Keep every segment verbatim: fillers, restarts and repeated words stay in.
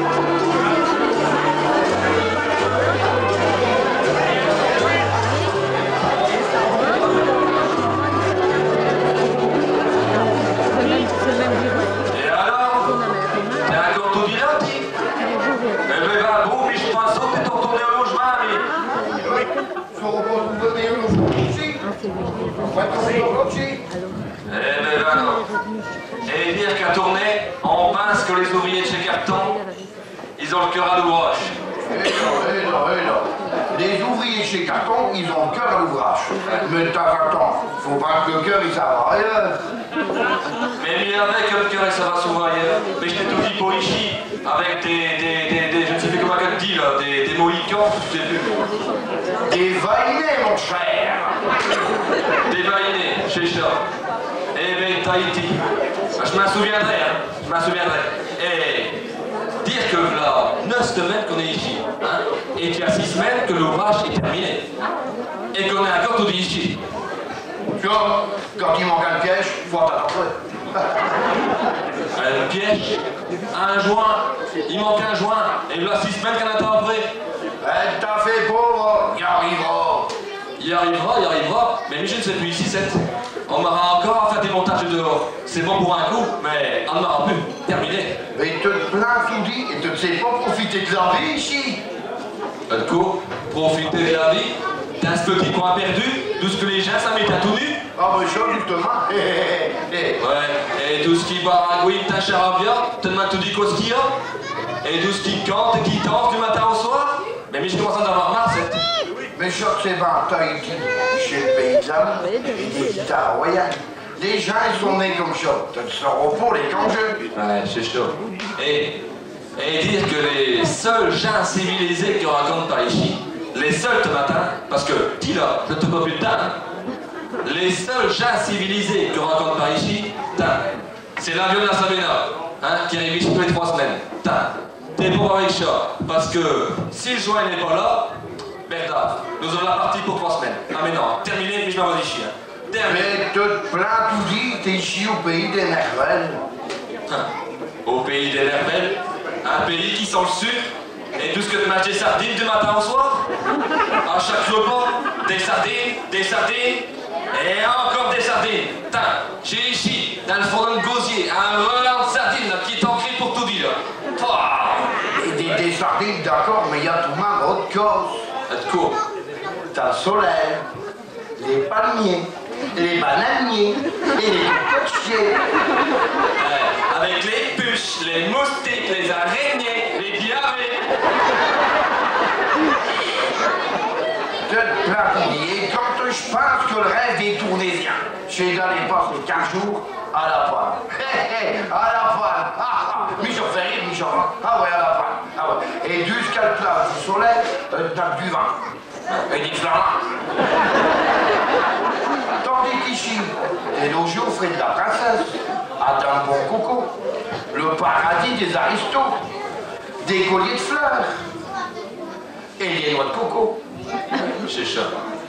Eh ben ben non. Et dire qu'à tourner, on pense que les ouvriers de chez Carton, ils ont le cœur à l'ouvrage. Eh non, eh non, eh non. Les ouvriers chez Carton, ils ont le cœur à l'ouvrage. Mais de temps en temps, faut pas que le cœur, il s'en va ailleurs. Mais bien avec le cœur, ça va souvent ailleurs. Mais je t'ai tout dit pour ici, avec des, des, des, des je ne sais plus comment elle dit là, des, des mohicans, je sais plus. Des vainés, mon cher. Des vainés, chez ça. Eh ben, Tahiti. Je m'en souviendrai, hein. Je m'en souviendrai. Et dire que là, neuf semaines qu'on est ici, hein, et qu'il y a six semaines que l'ouvrage est terminé. Et qu'on est encore tout dit ici. Tu vois, quand il manque un piège, faut attendre. Un piège, un joint, il manque un joint, et là six semaines qu'on attend après. Elle t'a fait pauvre, il arrivera. Il arrivera, il arrivera, mais je ne sais plus ici, c'est. On m'aura encore à faire des montages dehors. C'est bon pour un coup, mais on ne m'aura plus. Terminé. Mais te plains tout dit et tu ne sais pas profiter de la vie ici. Un coup, profiter de la vie, d'un petit coin perdu, d'où ce que les gens s'en mettent à tout nu. Ah ben ça, justement. Ouais, et tout ce qui baragouine ta charabia, te demande tout dit quoi ce qu'il y a. Et tout ce qui cante et qui danse du matin au soir. Mais mais je commence à en avoir marre, c'est. Mais je sais pas, Tahiti, chez le paysan, des guitares royales. Les gens, ils sont nés comme ça. T'as du repos, les congés. Ouais, c'est chaud. Et, et dire que les seuls gens civilisés qui racontent par ici, les seuls ce matin, parce que, dis là, je te vois plus de temps, hein, les seuls gens civilisés qui racontent par ici, c'est l'avion de la Sabena, hein, qui arrive ici tous les trois semaines. T'es pauvre avec ça, parce que si le joint n'est pas là, merde, nous avons la partie pour trois semaines. Ah mais non, terminé, puis je m'en vais ici. Hein. Mais tu te plains tout dit, t'es ici au pays des merveilles. Hein. Au pays des merveilles, un pays qui sent le sucre, et tout ce que tu manges des sardines du matin au soir. À chaque repas, des sardines, des sardines, et encore des sardines. Tiens, j'ai ici, dans le fourneau de gosier, un volant de sardines là, qui est ancré pour tout dire. Et des, des sardines, d'accord, mais il y a tout le monde autre chose. De quoi? T'as le soleil, les palmiers, les bananiers et les cocotiers. Euh, avec les puces, les moustiques, les araignées, les diarrhées. De te plaindre, quand je pense que le rêve est tournésien, j'ai dans les postes de quinze jours à la poêle. À la poêle. Ah, ah. Michel fait rire, Michel. Ah ouais, à la poêle. Ah ouais. Et jusqu'à le plat du soleil, euh, t'as du vin. Et des flamants. Tandis qu'ici, t'es logé au frais de la princesse, à un bon coco, le paradis des aristos, des colliers de fleurs et des noix de coco. C'est ça.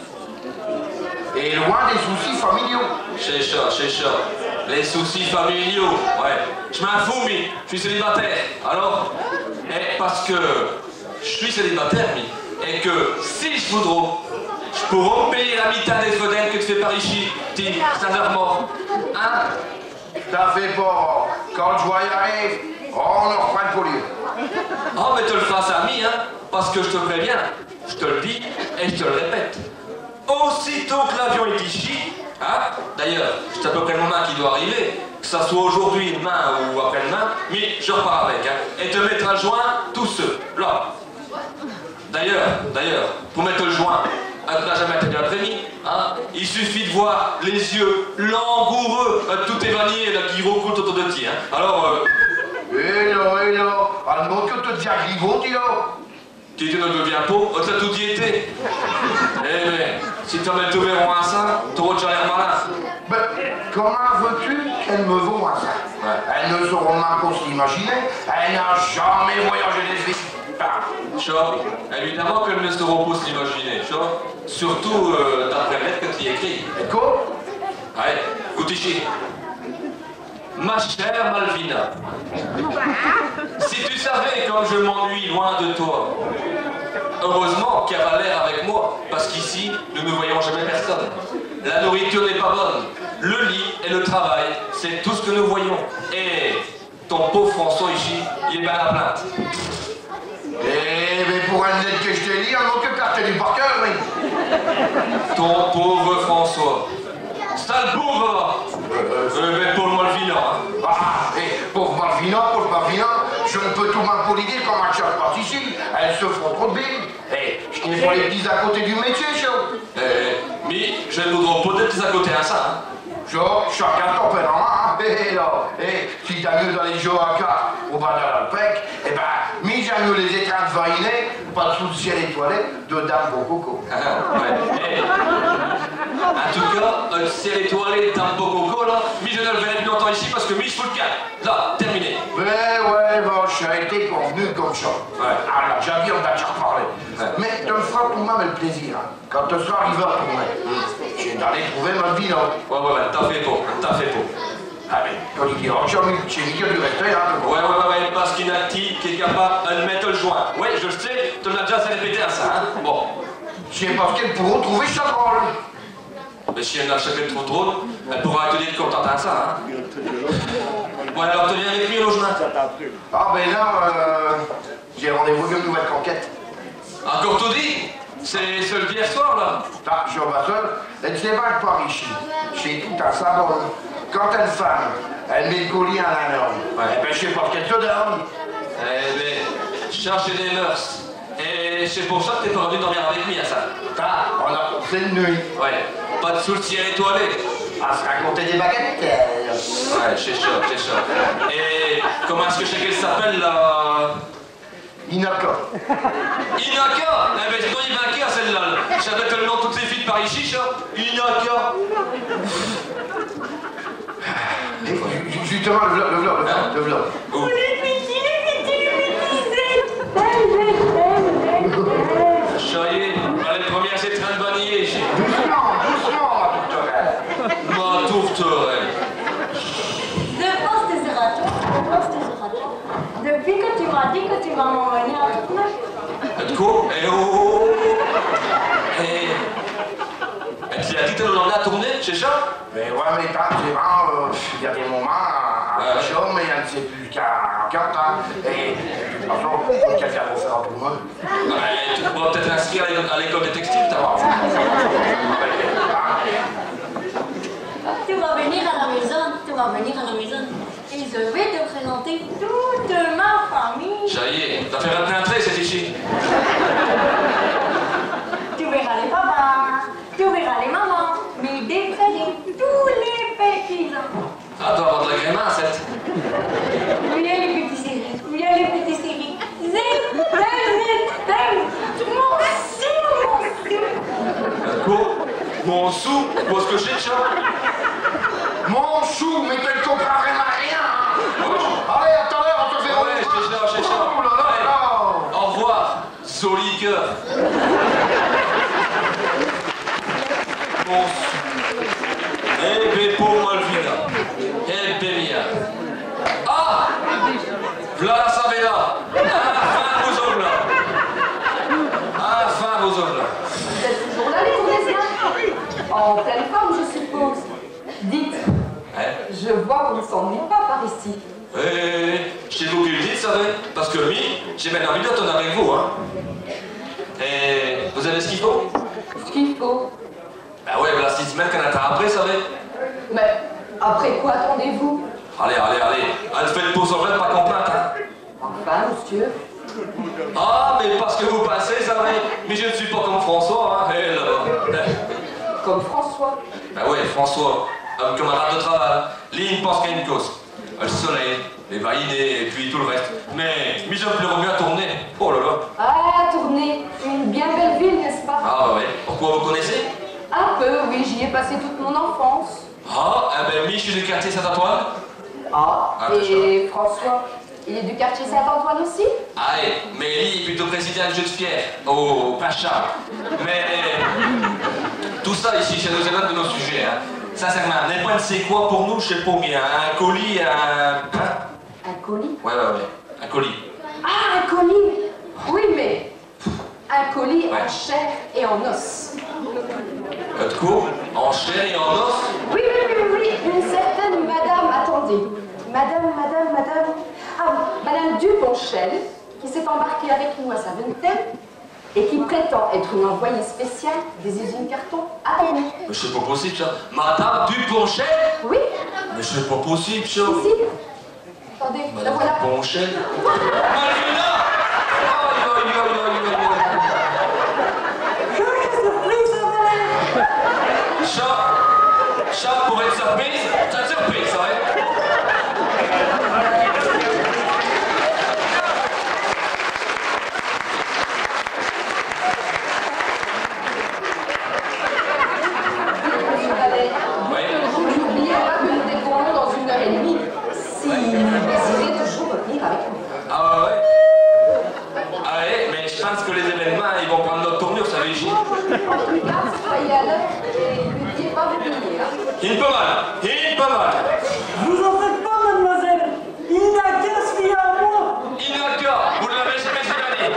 Et loin des soucis familiaux. C'est ça, c'est ça. Les soucis familiaux, ouais. Je m'en fous, mais je suis célibataire. Alors, et parce que je suis célibataire, mais, et que si je voudrais, je pourrais me payer la mi-temps des fenêtres que tu fais par ici, t'es un heure mort. Hein? T'as fait pas. Quand le joie y arrive, on en reprend le collier. Oh, mais te le fasses ami, hein, parce que je te préviens, je te le dis et je te le répète. Aussitôt que l'avion est ici, hein, d'ailleurs, c'est à peu près le moment qui doit arriver, que ça soit aujourd'hui, demain ou après-demain, mais je repars avec, hein, et te mettre un joint, tous ceux, là. D'ailleurs, d'ailleurs, pour mettre le joint, elle n'a jamais été l'après-midi, hein, il suffit de voir les yeux langoureux, euh, tout évaniés, là, qui recoulent autour de ti, hein. Alors, euh... Eh là, eh là, à le moment que tu te dis à Griveaux, dis là. Tu ne deviens pas, on t'a tout dit été. Eh mais, si tu mets tout verront à ça, t'auras déjà l'air malin. Ben, comment veux-tu qu'elle me voit ça? Ouais. Elle ne saura même pas s'imaginer, elle n'a jamais voyagé des villes. Ça, évidemment qu'elle ne saura pas s'imaginer, ça. Surtout euh, d'après la lettre que tu y écris. Et quoi? Ouais, écoute ici. Ma chère Malvina, si tu savais comme je m'ennuie loin de toi. Heureusement qu'il y a l'air avec moi, parce qu'ici, nous ne voyons jamais personne. La nourriture n'est pas bonne. Le lit et le travail, c'est tout ce que nous voyons. Et ton pauvre François ici, il est bien à la plainte. Eh, mais pour un net que je te lis, on manque carte du par cœur, oui. Ton pauvre François. Sale pauvre. Euh, mais pour Malvina. Hein. Ah, et pauvre Malvina, pauvre Malvina, je ne peux tout m'impolier comme un chat pas ici. Elles se font trop de billes. Eh, je n'ai pas les petits à côté du métier, chaud. Eh, mais je ne voudrais pas des petits à côté à ça. Hein. Chaud, chacun ton pédant, hein. Eh, là, eh, si t'as mieux dans les jeux à quatre ou pas dans l'alpec, eh ben, mis j'aime mieux les étreintes varinées, pas sous le ciel étoilé, de Dame Coco. Ah, ouais. Eh. En tout cas, un ciel étoilé d'un beau coco là, mais je ne le verrai plus longtemps ici parce que mi je fous le camp. Là, terminé. Mais ouais, bon, ça a été convenu comme ça. Ouais. Alors, j'ai dit, on va déjà reparler. Ouais. Mais tu me feras tout de même le plaisir, hein, quand tu seras arrivé à tourner. Mmh. J'ai d'aller trouver ma vie, là. Ouais, ouais, ouais, t'as fait pas, t'as fait pas. Ah, mais, quand il dit, oh, j'ai mis, j'ai mis du rester, hein. Ouais, ouais, ouais, ouais, parce qu'il y a un type qui est capable de mettre le joint. Ouais, je le sais, tu l'as déjà répété à ça, hein. Bon. C'est parce qu'elle pourra trouver ça drôle. Mais si elle n'a jamais trop drôle, elle pourra te dire qu'on t'entend ça, hein. Ouais, alors tu viens avec lui au logement. Ah, ben là, euh, j'ai rendez-vous avec une nouvelle conquête. Encore tout dit? C'est seul hier soir, là. Ah, je suis pas seul. Elle se débarque par ici. J'ai tout à sa bonne. Quand elle femme, elle met le collier à la norme. Ouais. Ben, je sais pas ce qu'elle te donne. Eh ben, chercher des mœurs. Et c'est pour ça que t'es pas venu dormir avec lui, à ça. Ah, on a passé une nuit. Ouais, pas de sous le ciel étoilé. À se raconter des baguettes. euh. Ouais, c'est chaud, c'est chaud. Et comment est-ce que je sais qu'elle s'appelle, là? Inaka. Inaka. Eh ben, c'est ton Inaka, celle-là. Là. Je savais que le nom de toutes ces filles de Paris chiche, hein. Inaka. Et, ju- justement, le vlog, le vlog, le vlog, le vlog. Où? Chérie, elle est première, c'est train de vaniller. Doucement, doucement, ma tourterelle. Ma tourterelle. Je pense que c'est raté. Je pense que c'est raté. Depuis que tu m'as dit que tu vas m'envoyer à tourner. De quoi? Eh oh! Eh. Elle t'y a dit que t'allais l'emmener à tourner, c'est ça? Mais ouais, mais t'as, c'est vraiment, euh, il y a des moments à Ouais. chaud, mais elle ne sait plus qu'à quatre, hein. Et, de toute façon, qu'elle vient pour faire tout le monde. Ouais, tu pourras peut-être inscrire à l'école- à l'école des textiles, t'as voir. Tu vas venir à la maison. Tu vas venir à la maison. Et je vais te présenter toute ma famille. Ça y est, t'as fait un plein trait, c'est ici. Tu verras les papas. Tu verras les mamans. Mes défrères. Tous les petits enfants. Ah, tu vas avoir de la grimace, cette. Il y a les petits séries. Il y a les petits séries. Zé, zé, zé, mon sou, mon sou. Quoi? Mon sou? Où est-ce que j'ai, ça? Mon chou, mais tu ne comprends vraiment rien, hein. Allez, à tout à l'heure, on te fait Ouais, c'est ça, c'est ça. Oh là là là. Au revoir, joli cœur. Mon sou. Eh ben, pour Malvina. Eh ben, mia. Ah! V'là la savella. Enfin, vos hommes, là. Enfin, vos hommes, là. Vous êtes toujours là, les Tournésiens? En pleine forme, je suppose. Dites, Hein? je vois qu'on ne s'ennuie pas par ici. Eh, c'est vous qui le dites, ça va? Parce que lui, j'ai bien envie de tourner avec vous, hein. Et vous avez ce qu'il faut? Ce qu'il faut. Ben ouais, voilà six semaines qu'on attend après, ça va? Mais après quoi attendez-vous? Allez, allez, allez. Elle fait de pause en pas complainte, hein. Enfin, monsieur. Ah, mais parce que vous passez, ça va? Mais je ne suis pas comme François, hein. Eh, là-bas. Comme François. Ben ouais, François, un camarade de travail. Lui, il ne pense qu'à une cause. Le soleil, les vaillés et puis tout le reste. Mais, mais je me plairais mieux à tourner. Oh là là. Ah, Tournai, une bien belle ville, n'est-ce pas? Ah ouais. Pourquoi vous connaissez? Un peu, oui, j'y ai passé toute mon enfance. Ah, eh ben, mi, je suis du quartier Saint-Antoine. Ah, Ah, et François, il est du quartier Saint-Antoine aussi? Ah, ouais, mais lui, est plutôt président du jeu de fier, au Pacha. Mais tout ça ici, ça nous éloigne de nos sujets. Hein. sincèrement, n'importe c'est quoi pour nous, je sais pas, mais un colis, un... Hein? Un colis? Ouais, ouais, ouais, un colis. Ah, un colis! Oui, mais un colis Ouais. en chair et en os. Euh, de quoi? En chair et en os? Oui, oui, oui, oui, une certaine madame, attendez. Madame, madame, madame... Ah oui, madame Duponchel, qui s'est embarquée avec nous à sa vingtaine et qui prétend être une envoyée spéciale des usines carton à Paris. Mais c'est pas possible, ça. Madame Duponchel? Oui, Mais c'est pas possible, ça. ici. Attendez, la Madame voilà. Duponchel? Malvina! Aïe, aïe, aïe, aïe, aïe, aïe. Chat, chat pour être surprise, c'est une surprise, ça, hein? Monsieur Ballet, Ouais. n'oubliez pas que nous décollons dans une heure et demie. Si vous désirez toujours revenir avec nous. Ah ouais, ouais. Ah ouais, mais je pense que les événements, ils vont prendre notre tournure, ça va ici. En tout cas, soyez à l'heure et n'oubliez pas vos billets. Hein. Il pas mal, il pas mal. Vous en faites pas, mademoiselle. Il n'a qu'à se fier à moi. Il n'a qu'à, vous ne l'avez jamais signalé.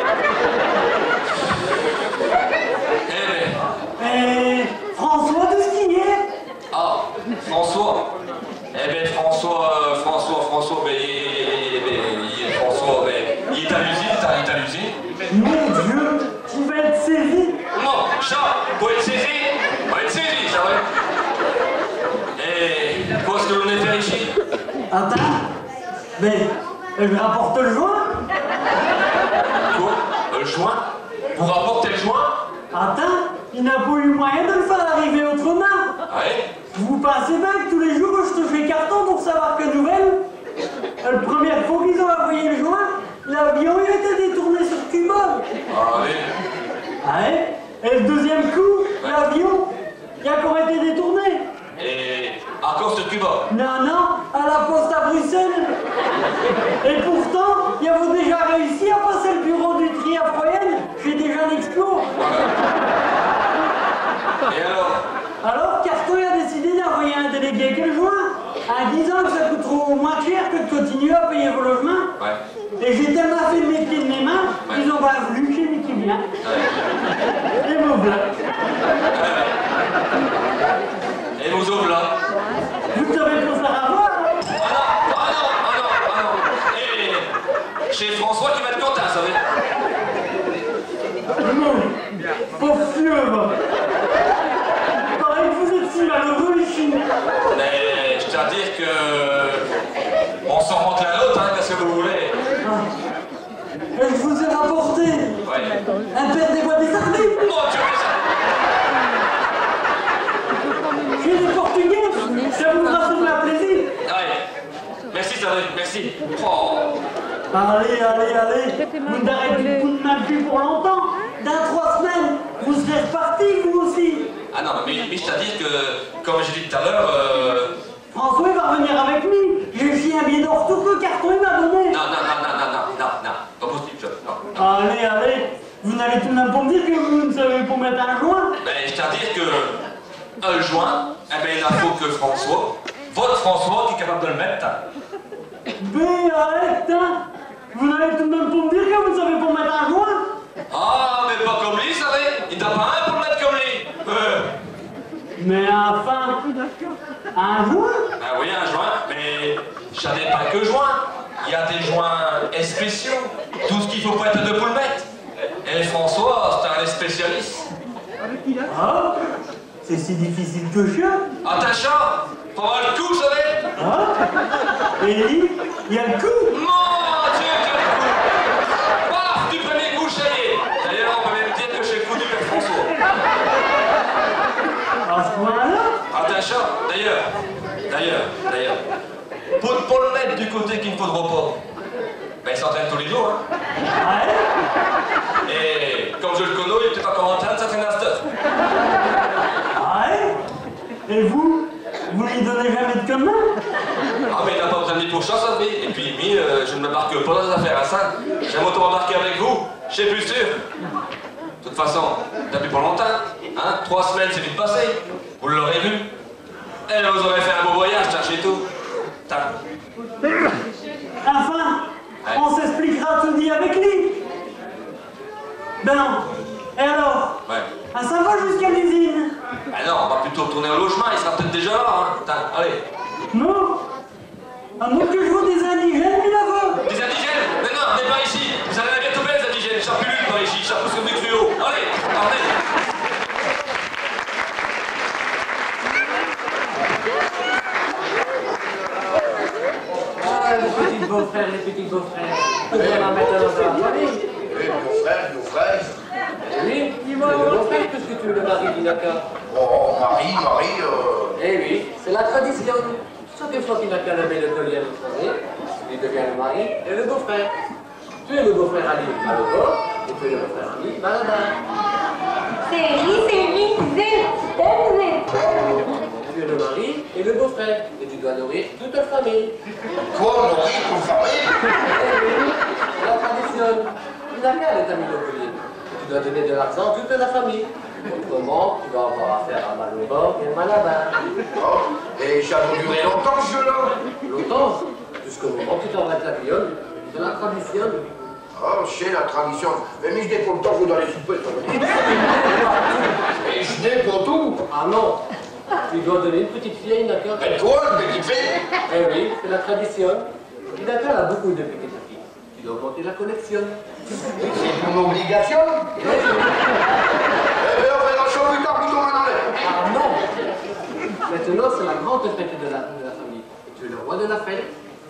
Eh ben, Et François de Skier. ah, François. Eh ben, François, euh, François, François, ben, il, il, il, il, François, ben, il est à l'usine, il est à l'usine. Mon Dieu, tu vas être saisi. Non, chat, pour être saisi, pour être saisi, ça va. Et qu'est-ce que l'on est fait ici? Attends. Mais je rapporte le joint. Quoi? Euh, Le joint? Vous rapportez le joint? Attends, il n'a pas eu moyen de le faire arriver autrement. Ouais. Vous pensez bien que tous les jours je touche les cartons pour savoir que nouvelles? La première fois qu'ils ont envoyé le joint, l'avion il a été détourné sur Cuba. Ah oui. Ouais. Et le deuxième coup, l'avion, il a encore été détourné. Et à cause de Cuba? Non, non, à la poste à Bruxelles. Et pourtant, il avait déjà réussi à passer le bureau du tri à Froyenne chez des jeunes explos. Et alors? Alors, Carton a décidé d'envoyer un délégué avec le joint, en disant que ça coûte trop moins cher que de continuer à payer vos logements. Ouais. Et j'ai tellement fait le métier de mes mains, Ouais. ils ont pas voulu, j'ai mis qui vient. Ouais. Et me voilà. Et vous autres là? Vous savez pour ça à voir, hein? Ah non, ah non, ah non, ah non. Et chez François qui va être content, ça va. Non, pauvre fièvre. Pareil que vous êtes si malheureux ici. Mais je tiens à dire que on s'en rentre l'un à l'autre, hein, qu'est-ce que vous voulez? Ah. Et je vous ai rapporté Ouais. un père des bois des sardines. Mon Dieu, mais ça... Chez les Portugais, ça vous fera sûrement plaisir. Ouais. Merci, ça va, merci. Oh. Allez, allez, allez. Vous n'arrêtez vous de mal plus pour longtemps. Dans trois semaines, vous serez repartis, vous aussi. Ah non, mais, mais je tiens à dire que, comme j'ai dit tout à l'heure, euh... François il va revenir avec nous. J'ai chié un billet d'or tout que le carton il m'a donné. Non, non, non, non, non, non, non, non, pas possible, ça. Non, non. Allez, allez. Vous n'allez tout de même pas me dire que vous ne savez pas mettre un joint. Ben, je tiens à dire que un joint, eh ben, il en faut que François, votre François, qui est capable de le mettre. Ben, arrête, hein. Vous n'allez tout de même pas me dire que vous ne savez pas mettre un joint. Ah, mais pas comme lui, ça va. Il t'a pas un pour le mettre comme lui. Euh. Mais enfin, un joint. Ah oui, un joint, mais j'en ai pas que joint. Il y a des joints spéciaux. Tout ce qu'il faut pas être deux pour le mettre. Et François, c'est un spécialiste. Ah, c'est si difficile que ça. Ah, t'as chat, faut avoir le coup, ça va. Ah, et lui, il y a le coup. Mon Dieu, quel coup. Paf, du premier coup, ça y est. D'ailleurs, on peut même dire que j'ai le coup du père François. À ce point-là. Ah, t'as chat, d'ailleurs, d'ailleurs, d'ailleurs. Pour, pour le mettre du côté qu'il ne faudra pas, ben il s'entraîne tous les jours, hein. Ouais. Et comme je le connais, il est peut-être encore en train de s'entraîner à stuff. Ouais. Et vous, vous lui donnez jamais de commun. Ah, mais il n'a pas besoin de lui pour ça, ça fait. Et puis, lui, euh, je ne m'embarque pas dans les affaires à ça. J'aime autant m'embarquer avec vous, je sais plus sûr. De toute façon, depuis pas longtemps, hein, trois semaines, c'est vite passé. Vous l'aurez vu. Eh, vous aurez fait un beau voyage, cherchez tout. Tape. Enfin, Ouais. on s'expliquera tout dit avec lui. Ben non. Et alors? Ouais. Ah, ça va jusqu'à l'usine? Ah non, on va plutôt retourner au logement, il sera peut-être déjà là, hein. Tape, allez. Non. À moins que je vois des indigènes, puis là-bas. Des indigènes? Mais non, venez par ici. Vous allez bientôt belle, les indigènes. Ça plus par ici, ça pousse comme des cruaux. Allez, partez. Ah, les petits beaux-frères, les petits beaux-frères. Tout le monde en mettre dans la famille. Oui, mon frère, mon frère. Oui, dis-moi, le beau-frère, qu'est-ce que tu veux, le mari d'Inaka? Oh, Marie, Marie, euh... Eh oui, c'est la tradition. Chaque fois qu'Inaka le met le collier, vous savez, il devient le mari et le beau-frère. Tu es le beau-frère Ali Maloba, et tu es le beau-frère Ali Malaba. C'est lui, c'est lui, zit, dem, zit. Tu es le mari et le beau-frère, et tu dois nourrir toute la famille. Quoi, Marie, ton famille? Eh oui, c'est la tradition. Inaka, elle t'a mis le collier. Tu dois donner de l'argent à toute la famille. Autrement, tu vas avoir affaire à Maloba et Malaba. Oh, et ça va durer longtemps, ce jeu-là? Longtemps, jusqu'au moment où tu t'en vas de la viole, c'est la tradition. Oh, c'est la tradition. Mais je n'ai pas le temps, je dois aller souper, ça va. Et je n'ai pas tout. Ah non, tu dois donner une petite fille à Inaka. Mais toi, une petite fille? Eh oui, c'est la tradition. Inaka a beaucoup de petites filles. Tu dois augmenter la collection. C'est une obligation? Eh Eh bien, on verra ça plus tard, plutôt maintenant. Ah non! Maintenant, c'est la grande fête de la, de la famille. Et tu es le roi de la fête.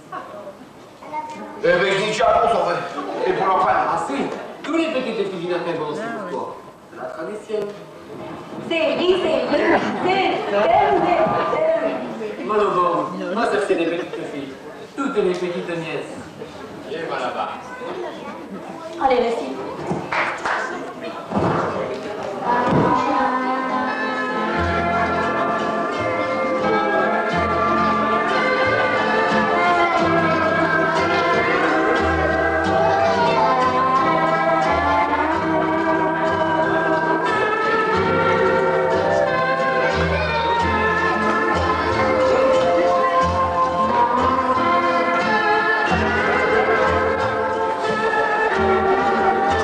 Eh bien, je dis chapeau, ça fait. Et pour l'enfant? Ah si, tous les petites filles d'Inaka vont aussi pour toi. C'est la tradition. C'est lui, c'est lui, zit, dem, zit, dem. Malobo, moi, ça c'est des petites filles. Toutes les petites nièces. Et voilà là-bas. Allez, les filles. Eh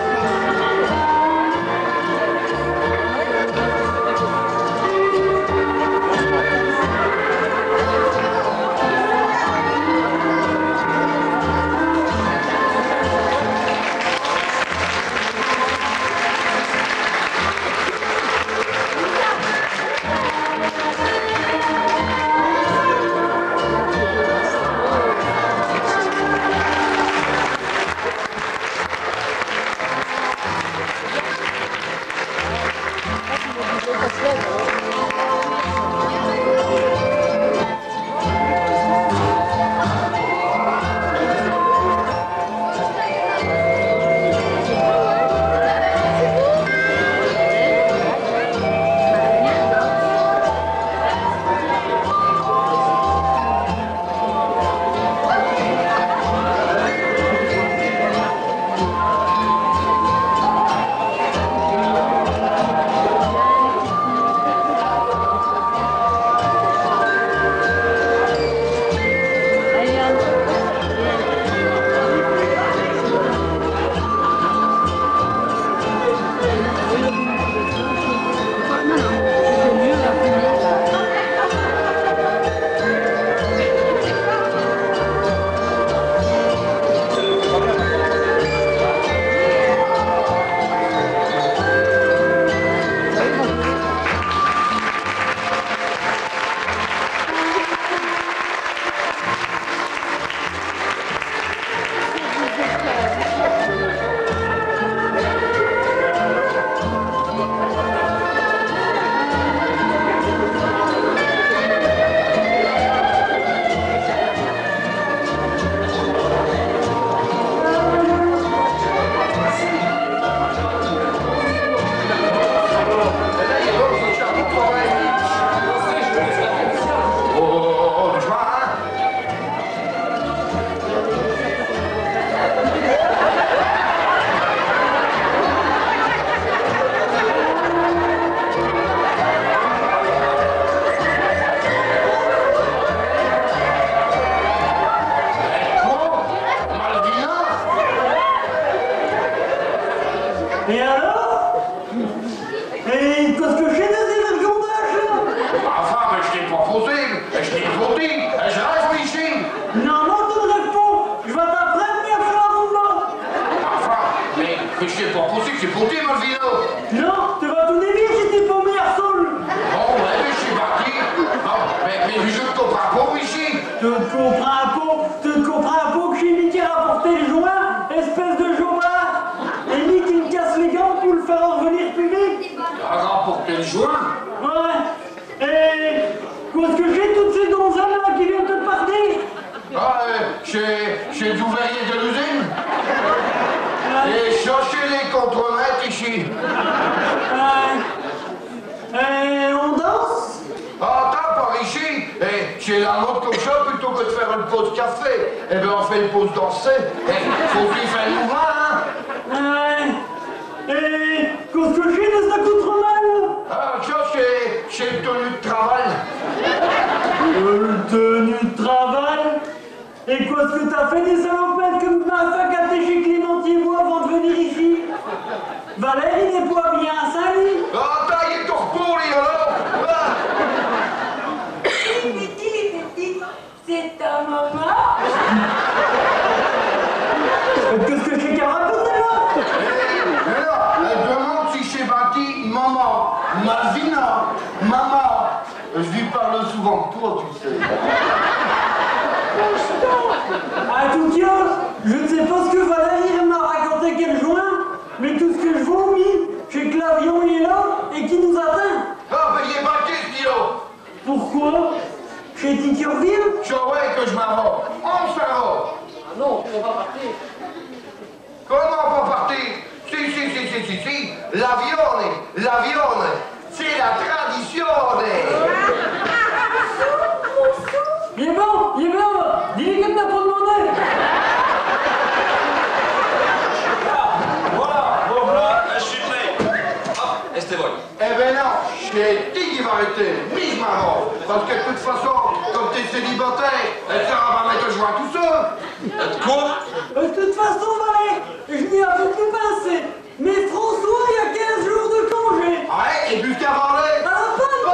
Et alors? Et qu'est-ce que j'ai de ces vergondages? Enfin, mais je t'ai pas posé, je t'ai pas dit, je réfléchis. Non, non, tu ne réponds. Je vais t'apprendre à faire un roulement. Enfin, mais, mais je t'ai pas posé, c'est pour dire, Malvino. Non, tu vas tout dévier si t'es pas mis à sol. Bon, ouais, mais je suis parti. Non, mais, mais je ne comprends pas, ici. Tu ne comprends pas, tu ne comprends pas que j'ai mis qui rapporter le joint, espèce de jobard. Et mis qui me casse les gants pour le faire revenir plus vite. Tu as rapporté le joint? Ouais. Et qu'est-ce que j'ai toutes ces donzelles là qui viennent te parler? Ah, euh, chez, chez l'ouvrier de l'usine. Et chercher les contremaîtres ici. Euh, et on danse? Ah, t'as par ici. Et chez la mode comme ça, plutôt que de faire une pause café, eh bien on fait une pause danser. Et faut qu'il fasse le mouvement, hein. Euh, et qu'est-ce que j'ai de ça coûte trop mal? Ah, ça c'est, c'est le tenue de travail. Le tenue de travail? Et qu'est-ce que t'as fait des salopettes comme ma fac à chez Clémentier Bois avant de venir ici? Valère, il n'est pas bien sali. Ah, t'as, il est tout repos, lui, alors. Ah. Les petits, les petits, c'est ta maman. Qu'est-ce que j'ai qu'à raconter là? Et là, elle demande si j'ai bâti maman, Malvina, maman. Je lui parle souvent de toi, tu sais. À tout cas, je ne sais pas ce que Valérie m'a raconté quel joint, mais tout ce que je vomis, c'est que l'avion il est là et qui nous atteint. Ah, mais il est bâti, ce kilo. Pourquoi? Chez Titurville? Je ouais que je m'arrête. On s'arrête. Ah non, on va partir. Comment pas partir? Si, si, si, si, si, si. L'avion, l'avion, c'est la tradition. Il est bon, il est bon. Dis-lui que t'as pas demandé. Voilà, bon là, je suis prêt. Hop, Esteban. Eh ben non, j'ai dit qu'il va arrêter, ni je m'arrête. Parce que de toute façon, comme t'es célibataire, elle sera pas mettre le joint tout seul. De quoi? Euh, De toute façon, Valérie, je n'y avais plus pensé. Mais François, il y a quinze jours de congé. Ouais, et jusqu'à parler. Alors, pas de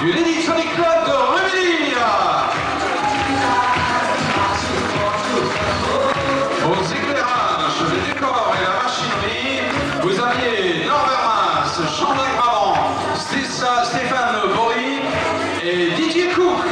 du Electronic Club de Rumilly. Aux éclairages, les décors et la machinerie, vous aviez Norbert Mas, Jean-Jacques Brabant, Stéphane Bory et Didier Cook.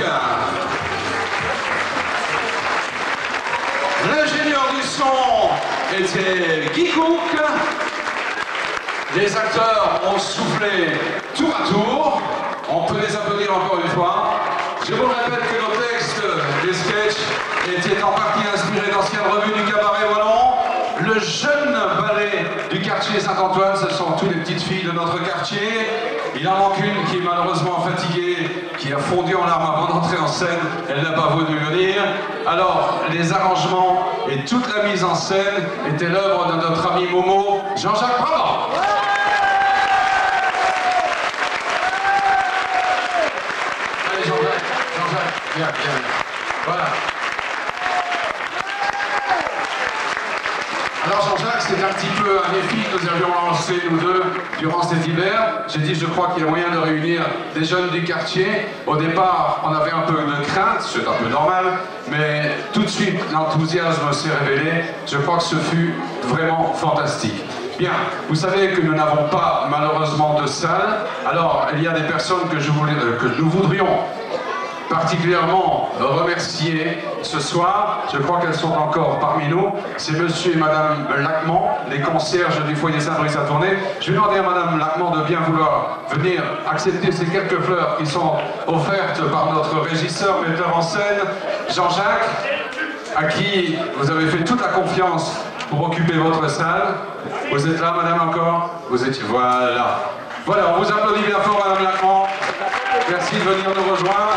L'ingénieur du son était Guy Cook. Les acteurs ont soufflé tour à tour. On peut les applaudir encore une fois. Je vous répète que nos textes, les sketchs, étaient en partie inspirés d'anciennes revues du cabaret wallon. Le jeune ballet du quartier Saint-Antoine, ce sont toutes les petites filles de notre quartier. Il en manque une qui est malheureusement fatiguée, qui a fondu en larmes avant d'entrer en scène. Elle n'a pas voulu venir. Alors, les arrangements et toute la mise en scène étaient l'œuvre de notre ami Momo, Jean-Jacques Brabant. Allez, Jean-Jacques, Jean-Jacques, viens, viens. Voilà. Alors Jean-Jacques, c'est un petit peu un défi que nous avions lancé nous deux durant cet hiver. J'ai dit, je crois qu'il y a moyen de réunir des jeunes du quartier. Au départ, on avait un peu de crainte, c'est un peu normal, mais tout de suite, l'enthousiasme s'est révélé. Je crois que ce fut vraiment fantastique. Bien, vous savez que nous n'avons pas malheureusement de salle. Alors, il y a des personnes que, je voulais, euh, que nous voudrions particulièrement remercier ce soir. Je crois qu'elles sont encore parmi nous. C'est monsieur et madame Lacmant, les concierges du foyer Saint-Brice-à-Tournai. Je vais demander à madame Lacmant de bien vouloir venir accepter ces quelques fleurs qui sont offertes par notre régisseur, metteur en scène, Jean-Jacques, à qui vous avez fait toute la confiance pour occuper votre salle. Vous êtes là, madame, encore? Vous étiez... Voilà. Voilà, on vous applaudit bien fort, madame Lacmant. Merci de venir nous rejoindre.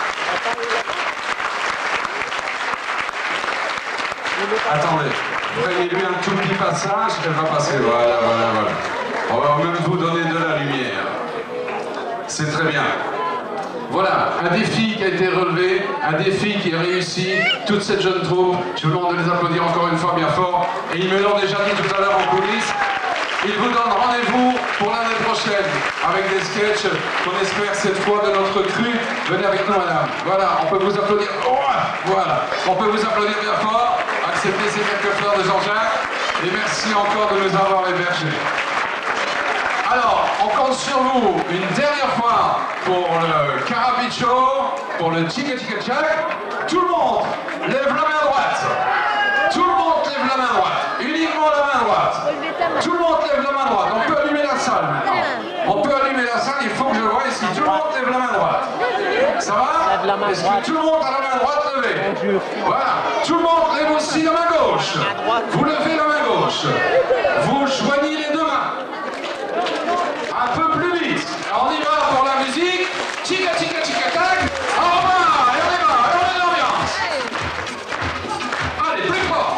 Attendez, prenez-lui un tout petit passage, elle va passer, voilà, voilà, voilà. On va même vous donner de la lumière. C'est très bien. Voilà, un défi qui a été relevé, un défi qui a réussi, toute cette jeune troupe. Je vous demande de les applaudir encore une fois bien fort. Et ils me l'ont déjà dit tout à l'heure en coulisses. Ils vous donnent rendez-vous pour l'année prochaine avec des sketchs qu'on espère cette fois de notre cru. Venez avec nous, madame. Voilà, on peut vous applaudir. Oh, voilà, on peut vous applaudir bien fort. Acceptez ces quelques fleurs de Jean-Jacques. Et merci encore de nous avoir hébergés. Alors, on compte sur vous une dernière fois pour le Carapicho, pour le Tika Tika Tchak. Tout le monde lève la main droite. Tout le monde lève la main droite. Uniquement la main droite. Tout le monde lève la main droite. On peut allumer la salle maintenant. On peut allumer la salle, il faut que je voie ici. Tout le monde lève la main droite. Ça va? Est-ce que tout le monde a la main droite levée? Voilà. Tout le monde lève aussi la main gauche. Vous levez la main gauche. Vous joignez les deux mains. Un peu plus vite. On y va pour la musique. Tika tika tika tac. En bas, et on y va, et on est dans l'ambiance. Allez, plus fort.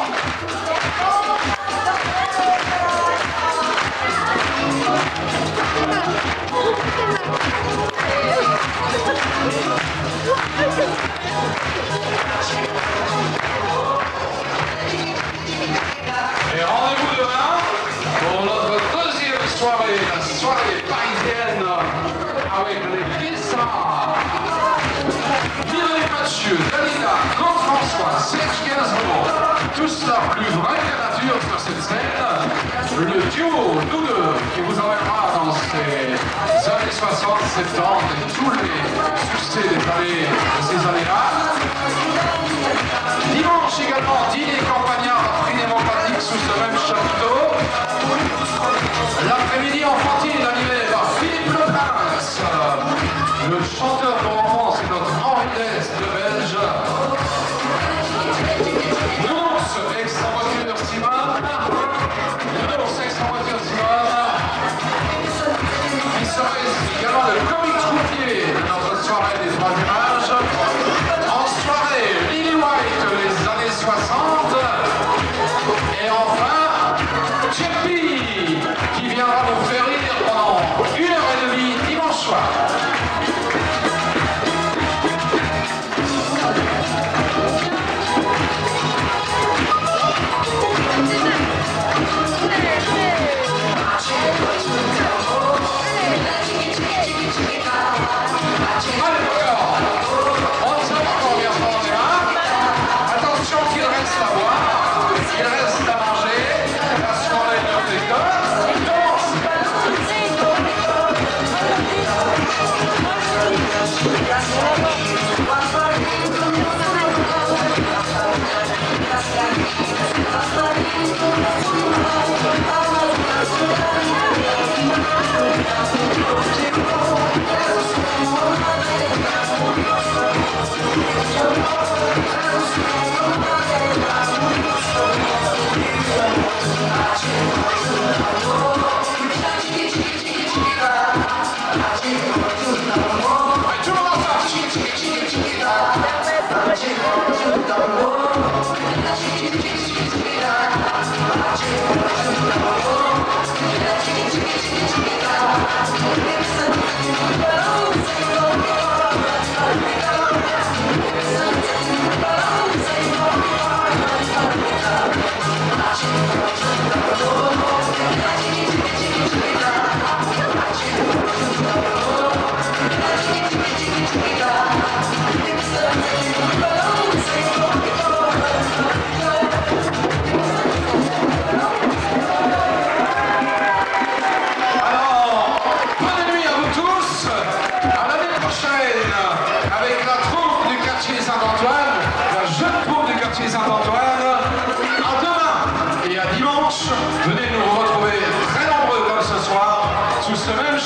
Et rendez-vous demain pour notre deuxième soirée, la soirée parisienne avec les Guessards. Mireille Mathieu, Dalida, Claude François, Serge Gainsbourg, tout cela plus vrai que la nature sur cette scène. Le duo, nous deux, qui vous emmènera dans ces années soixante, soixante-dix et tous les succès des années, de ces années-là. Dimanche également, dîner campagnard à prix démocratique sous ce même chapiteau. L'après-midi enfantine animé par Philippe Le Prince. Le chanteur pour enfants, c'est notre Henri d'Est de Belge. Nounours, ex-en-voiture Simone. Nounours, ex-en-voiture Simone. Qui serait également le comique troupier de notre soirée des trois images. En soirée, Lily White, les années soixante. Et enfin, Jeppy, qui viendra nous faire rire pendant une heure et demie dimanche soir.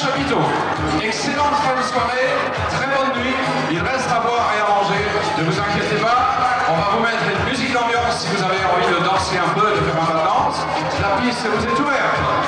chapiteaux. Excellente fin de soirée, très bonne nuit. Il reste à boire et à manger. Ne vous inquiétez pas, on va vous mettre une musique d'ambiance si vous avez envie de danser un peu, de faire un peu de danse. La piste vous est ouverte.